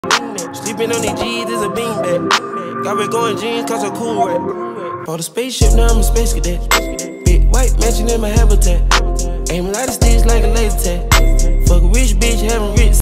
Sleeping on these G's is a beanbag. Got me going jeans cause I'm cool rap. Bought a spaceship, now I'm a space cadet. Big white mansion in my habitat. Aim a lot of sticks like a laser tag. Fuck a rich bitch, having rich.